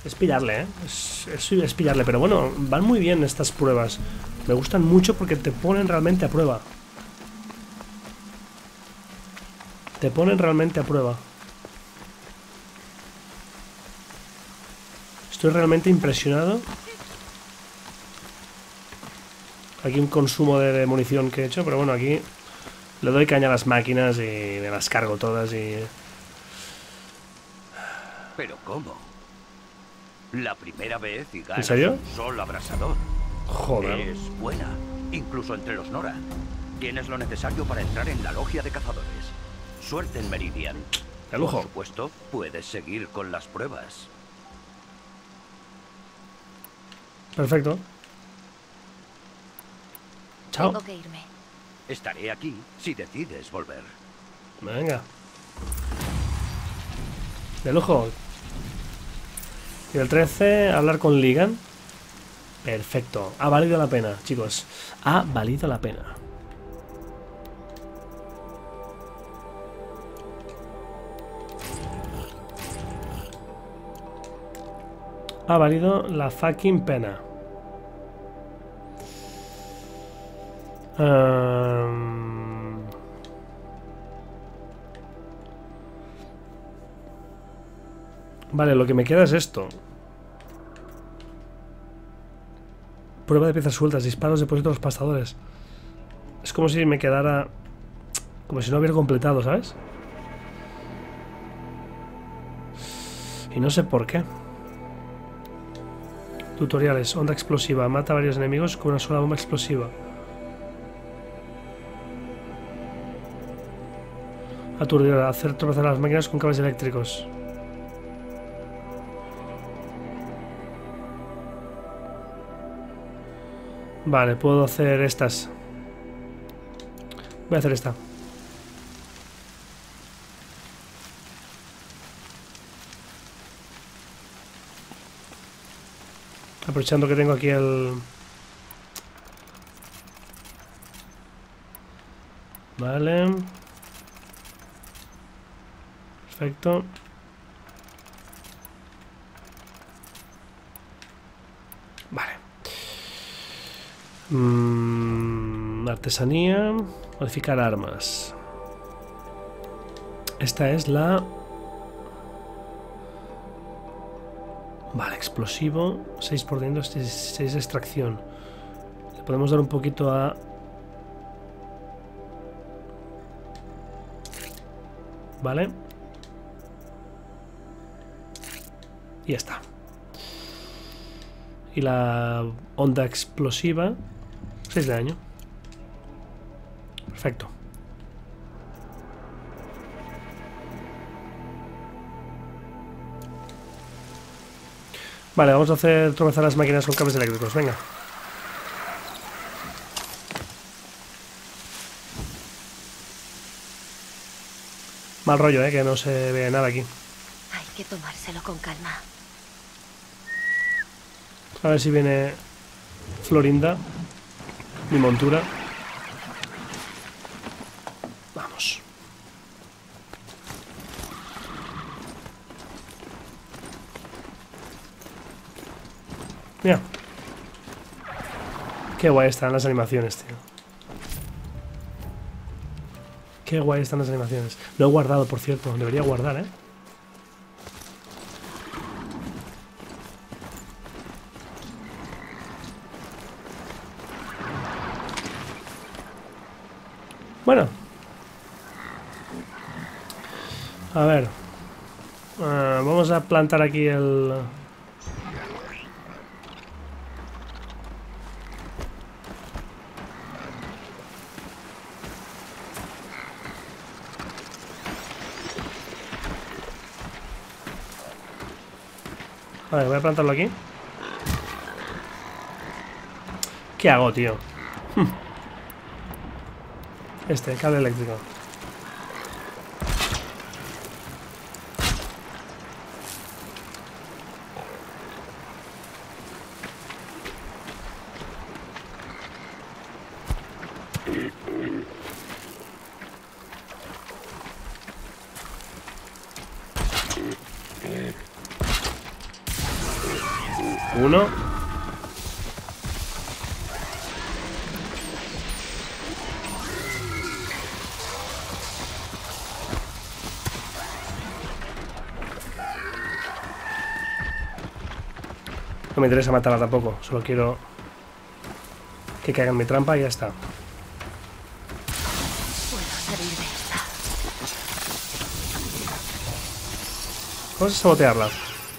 Es pillarle, ¿eh? Es pillarle, pero bueno, van muy bien estas pruebas. Me gustan mucho porque te ponen realmente a prueba. Te ponen realmente a prueba. Estoy realmente impresionado. Aquí un consumo de munición que he hecho, pero bueno, aquí le doy caña a las máquinas y me las cargo todas y... ¿Pero cómo? La primera vez y ganas ¿En serio? un sol abrasador. Joder. Es buena, incluso entre los Nora. Tienes lo necesario para entrar en la logia de cazadores. Suerte en Meridian. De lujo. Por supuesto, puedes seguir con las pruebas. Perfecto. Chao. Tengo que irme. Estaré aquí si decides volver. Venga. De lujo. Y el 13, hablar con Ligan. Perfecto. Ha valido la pena, chicos. Ha valido la pena. Ha valido la fucking pena. Vale, lo que me queda es esto. Prueba de piezas sueltas, disparos, depósitos de los pastadores. Es como si me quedara... Como si no hubiera completado, ¿sabes? Y no sé por qué. Tutoriales, onda explosiva. Mata a varios enemigos con una sola bomba explosiva. Aturdidora, hacer tropezar a las máquinas con cables eléctricos. Vale, puedo hacer estas. Voy a hacer esta. Aprovechando que tengo aquí el... Vale. Perfecto. Vale. Artesanía. Modificar armas. Esta es la... Vale, explosivo. 6 por dentro, 6 de extracción. Le podemos dar un poquito a... Vale. Y ya está. Y la onda explosiva, 6 de daño. Perfecto. Vale, vamos a hacer tropezar las máquinas con cables eléctricos. Venga. Mal rollo, que no se ve nada aquí. Hay que tomárselo con calma. A ver si viene Florinda, mi montura. Vamos. Mira. Qué guay están las animaciones, tío. Qué guay están las animaciones. Lo he guardado, por cierto. Debería guardar, ¿eh? Bueno. A ver. Vamos a plantar aquí el... A ver, voy a plantarlo aquí. ¿Qué hago, tío? Este, cable eléctrico. Uno. No me interesa matarla tampoco. Solo quiero que caiga en mi trampa y ya está. Puedo salir de esta. Vamos a sabotearla.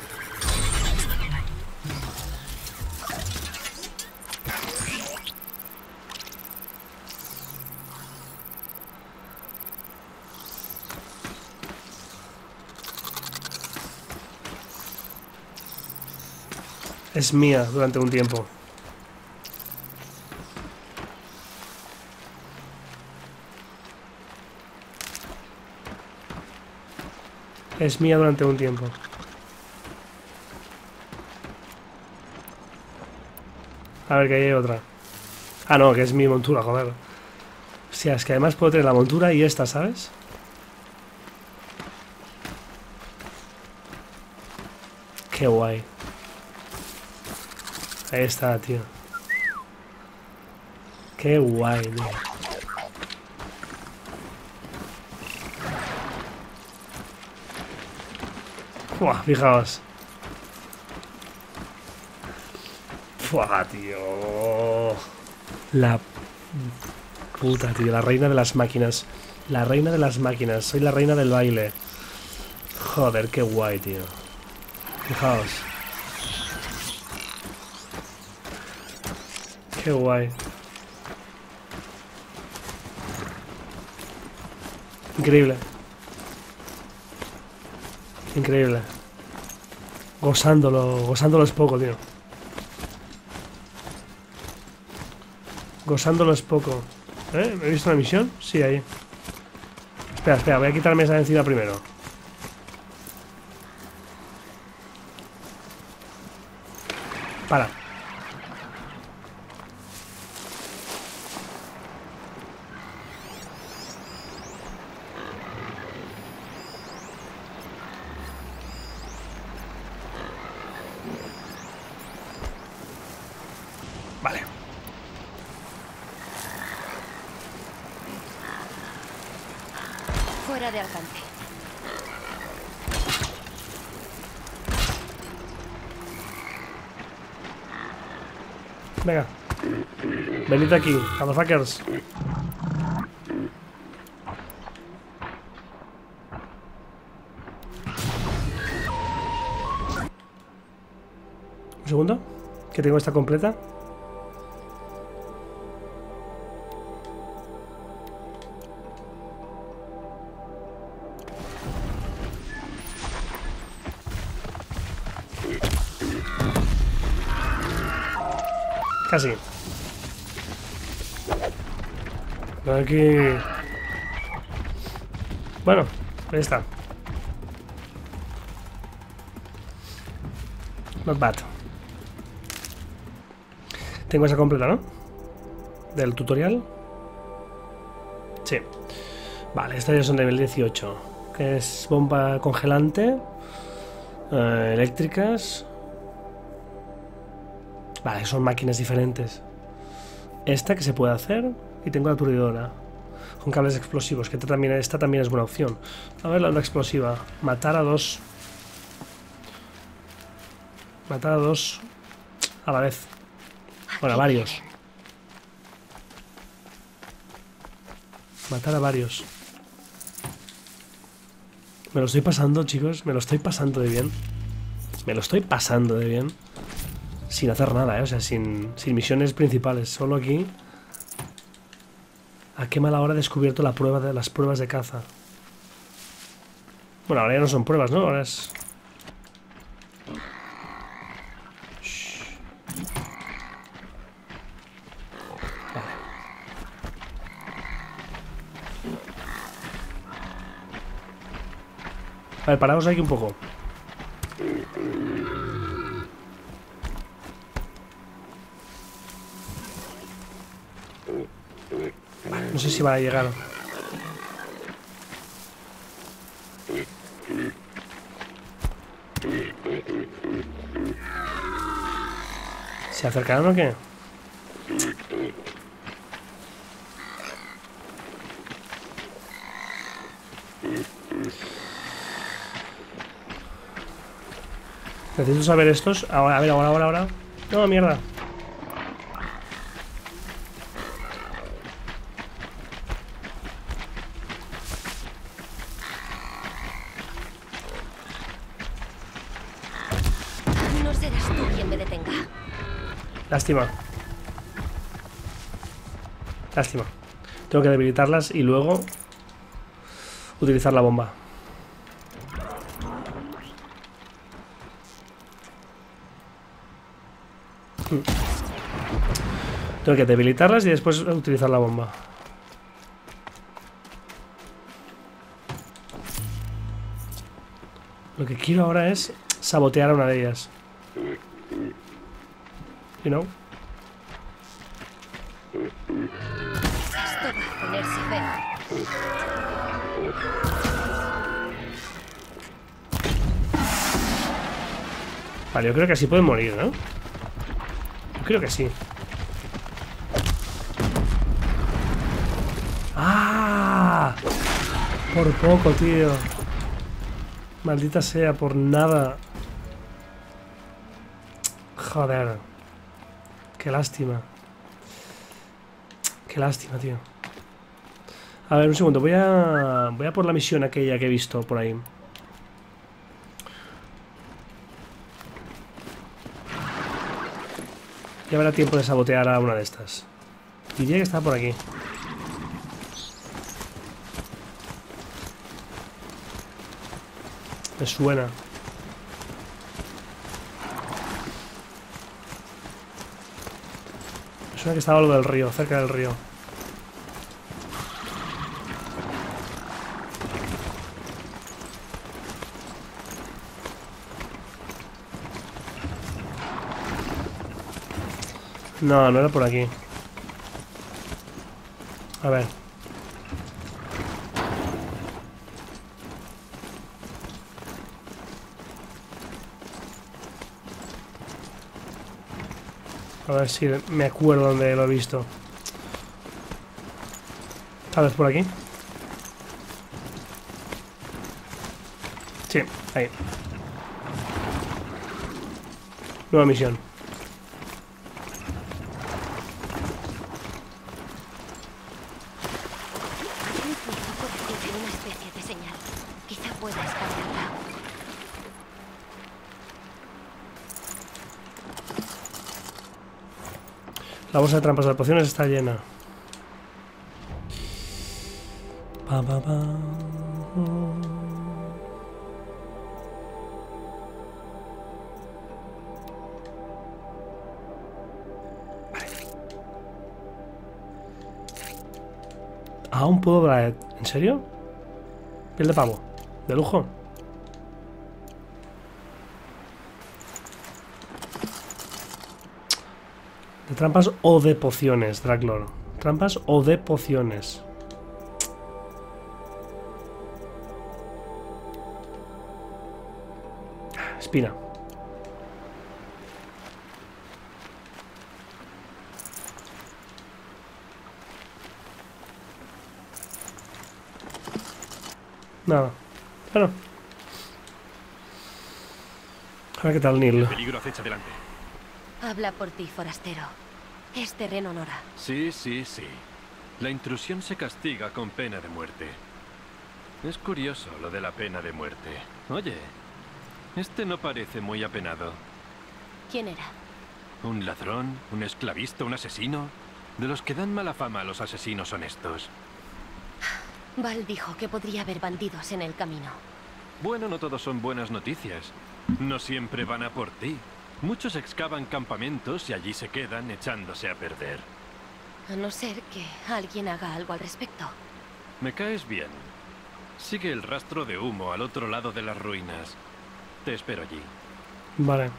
Es mía durante un tiempo. Es mía durante un tiempo. A ver, que hay otra. Ah, no, que es mi montura, joder. O sea, es que además puedo tener la montura y esta, ¿sabes? Qué guay. Ahí está, tío. Qué guay, tío. Buah, fijaos. Buah, tío. La puta, tío. La reina de las máquinas. La reina de las máquinas. Soy la reina del baile. Joder, qué guay, tío. Fijaos. Qué guay. Increíble. Increíble. Gozándolo es poco, tío. Gozándolo es poco. ¿Eh? ¿Me he visto una misión? Sí, ahí. Espera, espera, voy a quitarme esa de encima primero. Para. Vale. Fuera de alcance. Venga. Venid aquí, motherfuckers. Un segundo. Que tengo esta completa. Casi. Aquí. Bueno, ahí está. Not bad. Tengo esa completa, ¿no? Del tutorial. Sí. Vale, estas ya son de nivel 18. Que es bomba congelante. Eléctricas. Vale, son máquinas diferentes. Esta que se puede hacer. Y tengo la aturdidora. Con cables explosivos. Que esta también es buena opción. A ver la onda explosiva. Matar a dos. Matar a dos a la vez. Bueno, a varios. Matar a varios. Me lo estoy pasando, chicos. Me lo estoy pasando de bien. Me lo estoy pasando de bien. Sin hacer nada, ¿eh? O sea, sin misiones principales. Solo aquí. A qué mala hora he descubierto las pruebas de caza. Bueno, ahora ya no son pruebas, ¿no? Ahora es... A ver, paraos aquí un poco. Vale, no sé si van a llegar. ¿Se acercarán o qué? Necesito saber estos. Ahora, a ver, ahora. No, mierda. No serás tú quien me detenga. Lástima. Lástima. Tengo que debilitarlas y luego utilizar la bomba. Tengo que debilitarlas y después utilizar la bomba. Lo que quiero ahora es sabotear a una de ellas. You know? Esto va a ponerse feo. Vale, yo creo que así pueden morir, ¿no? Yo creo que sí. ¡Ah! Por poco, tío. Maldita sea, por nada. Joder. Qué lástima. Qué lástima, tío. A ver, un segundo. Voy a por la misión aquella que he visto por ahí. Ya habrá tiempo de sabotear a una de estas. Diría que está por aquí. Me suena. Me suena que estaba lo del río, cerca del río. No, no era por aquí. A ver. A ver si me acuerdo dónde lo he visto. Tal vez por aquí. Sí, ahí. Nueva misión. Un punto puede tener una especie de señal. Quizá pueda escanearla. La bolsa de trampas de pociones está llena. Pa, pa, pa. Aún puedo hablar. ¿En serio? Piel de pavo. De lujo. De trampas o de pociones, Draklor. Trampas o de pociones. Espina. Nada. Bueno. A ver qué tal, Neil. Peligro acecha delante. Habla por ti, forastero. Es terreno Nora. Sí, sí, sí. La intrusión se castiga con pena de muerte. Es curioso lo de la pena de muerte. Oye, este no parece muy apenado. ¿Quién era? ¿Un ladrón? ¿Un esclavista? ¿Un asesino? De los que dan mala fama a los asesinos honestos. Val dijo que podría haber bandidos en el camino. Bueno, no todos son buenas noticias. No siempre van a por ti. Muchos excavan campamentos y allí se quedan echándose a perder. A no ser que alguien haga algo al respecto. Me caes bien. Sigue el rastro de humo al otro lado de las ruinas. Te espero allí. Vale.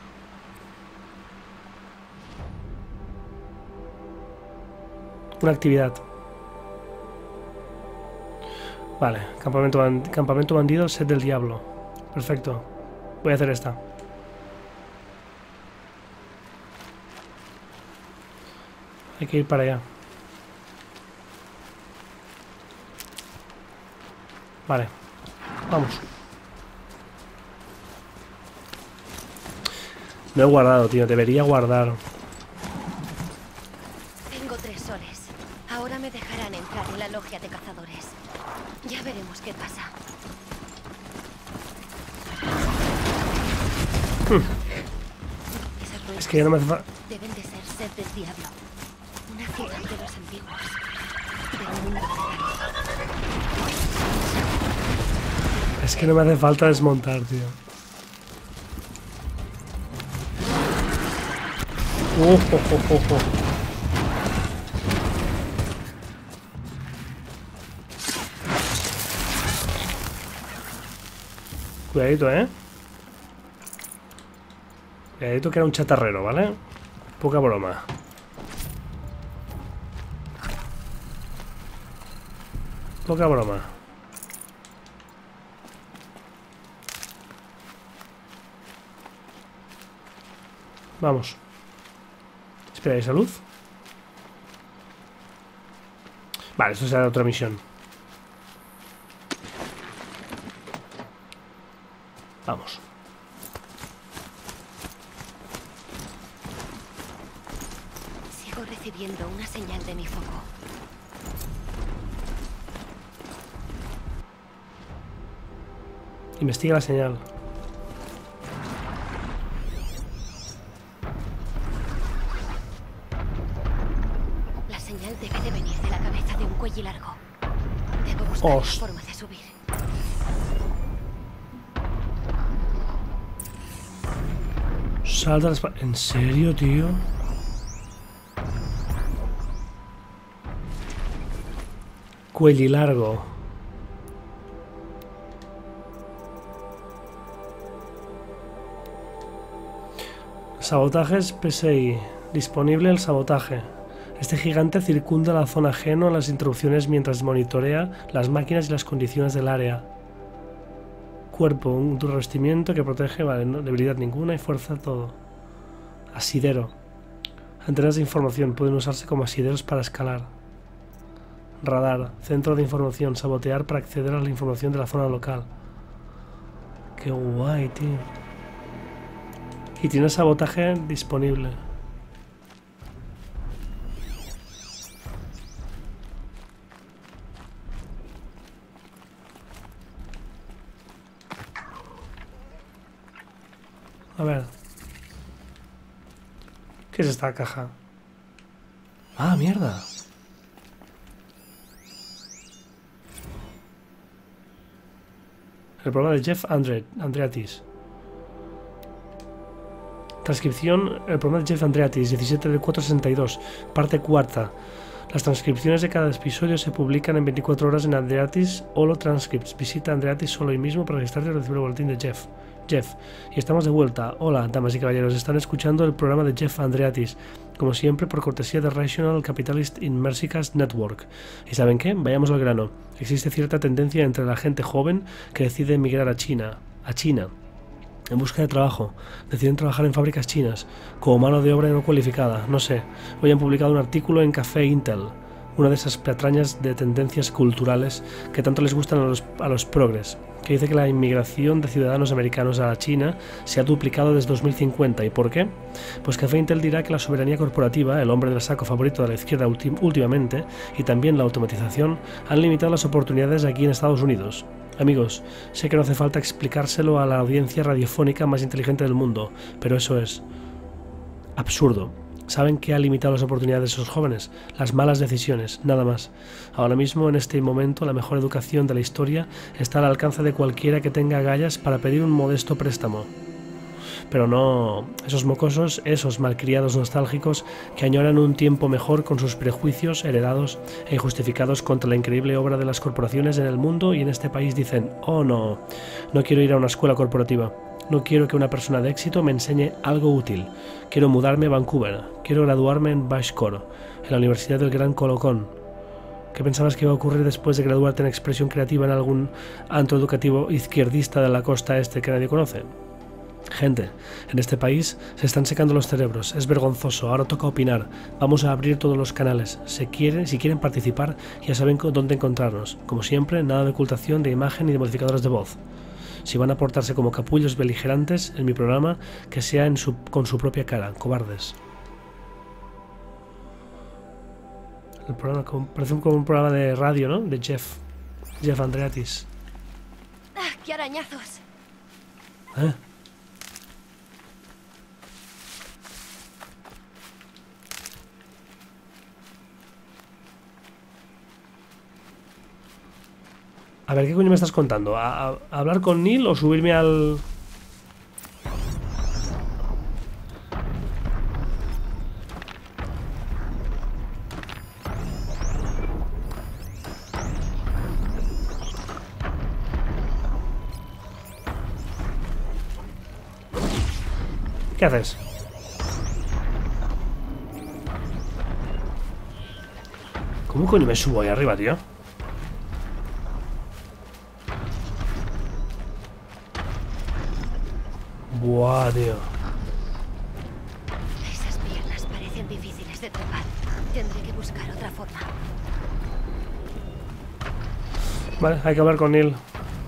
Una actividad. Vale. Campamento bandido, set del diablo. Perfecto. Voy a hacer esta. Hay que ir para allá. Vale. Vamos. No he guardado, tío. Debería guardar. Tengo 3 soles. Ahora me dejarán entrar en la logia de cazadores. Ya veremos qué pasa. Esas ruinas Es que ya no me hace falta. deben de ser sed del diablo. Una ciudad de los antiguos. Del mundo real. Es que no me hace falta desmontar, tío. Cuidadito, ¿eh? Cuidadito que era un chatarrero, ¿vale? Poca broma. Poca broma. Vamos. Espera, ¿hay salud? Vale, esto será otra misión. Vamos. Sigo recibiendo una señal de mi foco. Investiga la señal. La señal debe de venir de la cabeza de un cuello largo. Debo buscar una forma de subir. Salta la espalda. ¿En serio, tío? Cuellilargo. Sabotajes PSI. Disponible el sabotaje. Este gigante circunda la zona ajeno a las interrupciones mientras monitorea las máquinas y las condiciones del área. Cuerpo, un revestimiento que protege, vale, no, debilidad ninguna y fuerza todo. Asidero. Antenas de información pueden usarse como asideros para escalar. Radar, centro de información, sabotear para acceder a la información de la zona local. Qué guay, tío. Y tiene sabotaje disponible. A ver. ¿Qué es esta caja? Ah, mierda. El programa de Jeff Andreatis. Transcripción, el programa de Jeff Andreatis, 17 de 462, parte cuarta. Las transcripciones de cada episodio se publican en 24 horas en Andreatis Holo Transcripts. Visita Andreatis solo hoy mismo para registrarte y recibir el boletín de Jeff. Y estamos de vuelta. Hola, damas y caballeros. Están escuchando el programa de Jeff Andreatis, como siempre por cortesía de Rational Capitalist Inmersicast Network. ¿Y saben qué? Vayamos al grano. Existe cierta tendencia entre la gente joven que decide emigrar a China, en busca de trabajo. Deciden trabajar en fábricas chinas, como mano de obra no cualificada, no sé. Hoy han publicado un artículo en Café Intel, una de esas patrañas de tendencias culturales que tanto les gustan a los progres, que dice que la inmigración de ciudadanos americanos a la China se ha duplicado desde 2050. ¿Y por qué? Pues Café Intel dirá que la soberanía corporativa, el hombre del saco favorito de la izquierda últimamente, y también la automatización, han limitado las oportunidades aquí en Estados Unidos. Amigos, sé que no hace falta explicárselo a la audiencia radiofónica más inteligente del mundo, pero eso es absurdo. ¿Saben qué ha limitado las oportunidades de esos jóvenes? Las malas decisiones, nada más. Ahora mismo, en este momento, la mejor educación de la historia está al alcance de cualquiera que tenga agallas para pedir un modesto préstamo. Pero no esos mocosos, esos malcriados nostálgicos que añoran un tiempo mejor con sus prejuicios heredados e injustificados contra la increíble obra de las corporaciones en el mundo y en este país dicen: oh no, no quiero ir a una escuela corporativa. No quiero que una persona de éxito me enseñe algo útil. Quiero mudarme a Vancouver. Quiero graduarme en Bashkor, en la Universidad del Gran Colocón. ¿Qué pensabas que iba a ocurrir después de graduarte en expresión creativa en algún antro educativo izquierdista de la costa este que nadie conoce? Gente, en este país se están secando los cerebros. Es vergonzoso. Ahora toca opinar. Vamos a abrir todos los canales. Si quieren participar, ya saben dónde encontrarnos. Como siempre, nada de ocultación de imagen ni de modificadores de voz. Si van a portarse como capullos beligerantes en mi programa, que sea con su propia cara. Cobardes. El programa parece como un programa de radio, ¿no? De Jeff Andreatis. ¡Ah, qué arañazos! ¿Eh? A ver, ¿qué coño me estás contando? ¿A hablar con Neil o subirme al...? ¿Qué haces? ¿Cómo coño me subo ahí arriba, tío? Buah, tío. Esas piernas parecen difíciles de trepar. Tendré que buscar otra forma. Vale, hay que hablar con Neil.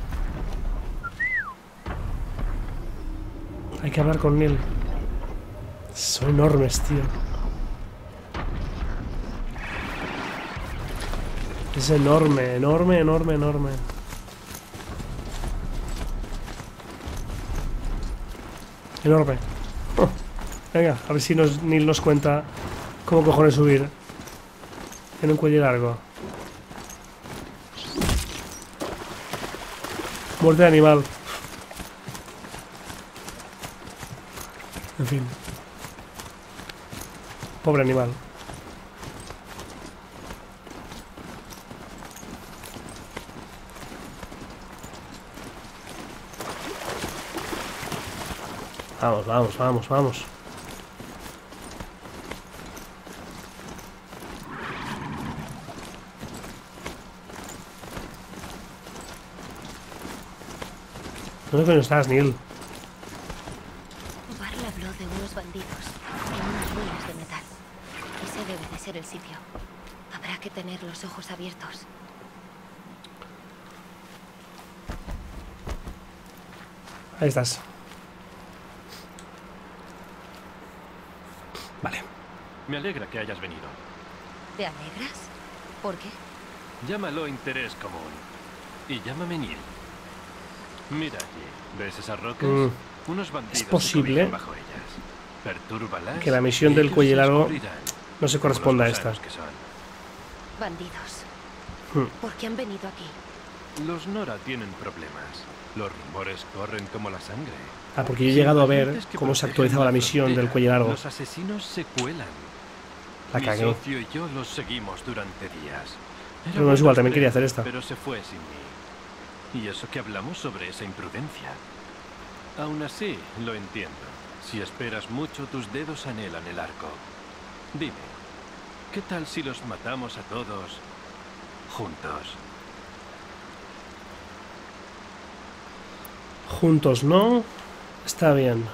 Hay que hablar con Neil. Son enormes, tío. Es enorme, enorme, enorme, enorme. Enorme. Oh, venga, a ver si Neil nos cuenta cómo cojones subir en un cuello largo. Muerte de animal. En fin. Pobre animal. Vamos, vamos, vamos, vamos. ¿Dónde coño estás, Neil? Barla habló de unos bandidos en unas ruinas de metal. Ese debe de ser el sitio. Habrá que tener los ojos abiertos. Ahí estás. Vale. Me alegra que hayas venido. ¿Te alegras? ¿Por qué? Llámalo interés común. Y llámame Neil. Mira allí. ¿Ves esas rocas? Unos bandidos ¿Es posible se bajo ellas. Pertúrbalas que la misión y del ellos cuello se largo descubrirán no se como corresponda a los esta? gusanos que son. Bandidos. ¿Por qué han venido aquí? Los Nora tienen problemas. Los rumores corren como la sangre. Ah, porque yo he llegado a ver Valientes que cómo se protegen actualizaba la la misión del frontera. cuello largo. Los asesinos se cuelan. La Mi cagué. socio y yo los seguimos durante días. Era Pero no es igual, también bueno quería hacer esta. Pero se fue sin mí. Y eso que hablamos sobre esa imprudencia. Aún así, lo entiendo. Si esperas mucho, tus dedos anhelan el arco. Dime, ¿qué tal si los matamos a todos juntos? Juntos, ¿no? Está bien.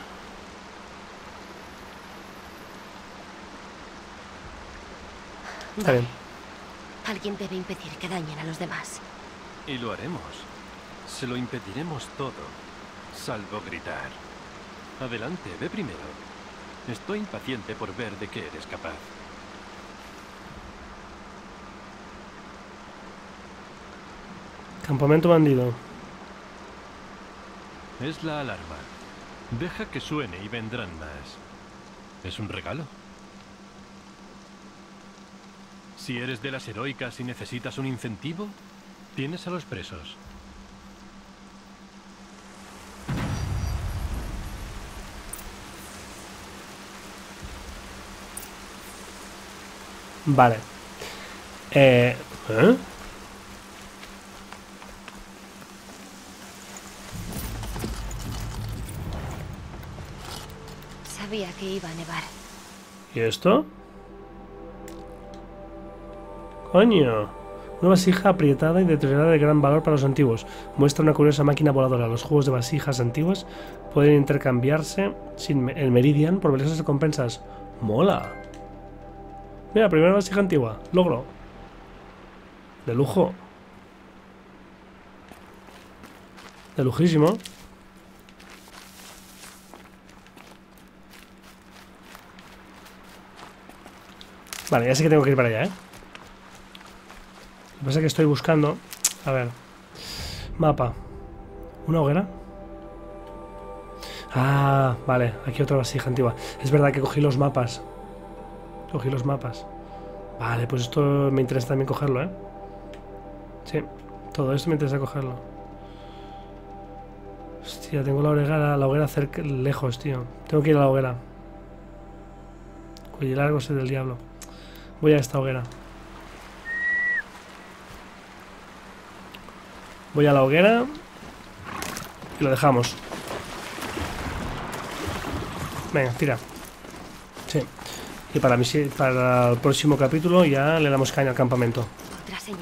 Está bien. Alguien debe impedir que dañen a los demás. Y lo haremos. Se lo impediremos todo, salvo gritar. Adelante, ve primero. Estoy impaciente por ver de qué eres capaz. Campamento bandido. Es la alarma. Deja que suene y vendrán más. ¿Es un regalo? Si eres de las heroicas y necesitas un incentivo, tienes a los presos. Vale. ¿Eh? Sabía que iba a nevar. ¿Y esto? Coño. Una vasija aprietada y deteriorada de gran valor para los antiguos. Muestra una curiosa máquina voladora. Los juegos de vasijas antiguas pueden intercambiarse en Meridian por valiosas recompensas. ¡Mola! Mira, primera vasija antigua. Logro. De lujo. De lujísimo. Vale, ya sé que tengo que ir para allá, ¿eh? Lo que pasa es que estoy buscando... A ver... Mapa. ¿Una hoguera? Ah, vale. Aquí otra vasija antigua. Es verdad que cogí los mapas. Cogí los mapas. Vale, pues esto me interesa también cogerlo, ¿eh? Sí. Todo esto me interesa cogerlo. Hostia, tengo la hoguera cerca, lejos, tío. Tengo que ir a la hoguera. Cuello largo es el del diablo. Voy a esta hoguera. Voy a la hoguera y lo dejamos. Venga, tira. Sí. Y para el próximo capítulo ya le damos caña al campamento. ¿Otra señal?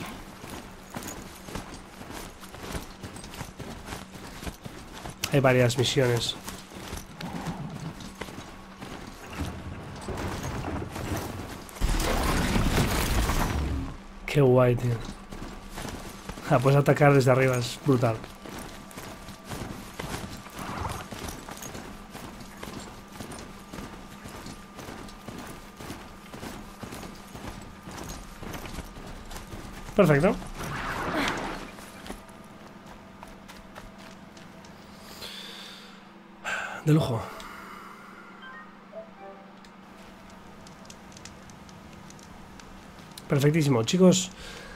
Hay varias misiones. Qué guay, tío. Ah, puedes atacar desde arriba, es brutal. Perfecto. De lujo. Perfectísimo, chicos.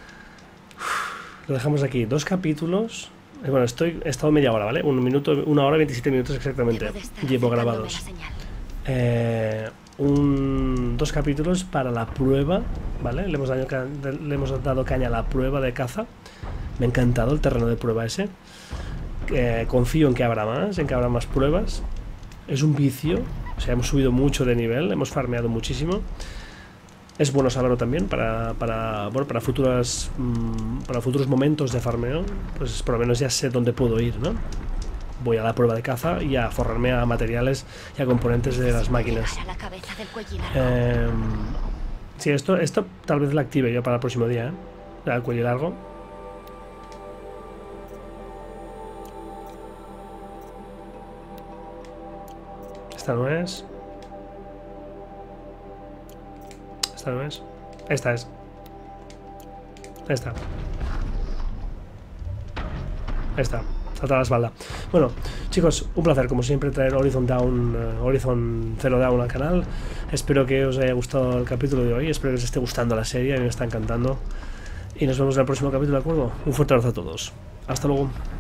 Lo dejamos aquí. 2 capítulos. Bueno, he estado media hora, ¿vale? 1 hora y 27 minutos exactamente. Llevo grabados. 2 capítulos para la prueba, ¿vale? Le hemos dado caña a la prueba de caza. Me ha encantado el terreno de prueba ese. Confío en que habrá más pruebas. Es un vicio. O sea, hemos subido mucho de nivel, hemos farmeado muchísimo. Es bueno saberlo también para futuros momentos de farmeo. Pues por lo menos ya sé dónde puedo ir, ¿no? Voy a la prueba de caza y a forrarme a materiales y a componentes de las máquinas. Sí, esto tal vez lo active yo para el próximo día, ¿eh? El cuello largo. Esta no es. Esta no es. Esta es. Esta. Esta. Salta a la espalda. Bueno, chicos, un placer como siempre traer Horizon Zero Dawn al canal. Espero que os haya gustado el capítulo de hoy. Espero que os esté gustando la serie. A mí me está encantando. Y nos vemos en el próximo capítulo, ¿de acuerdo? Un fuerte abrazo a todos. Hasta luego.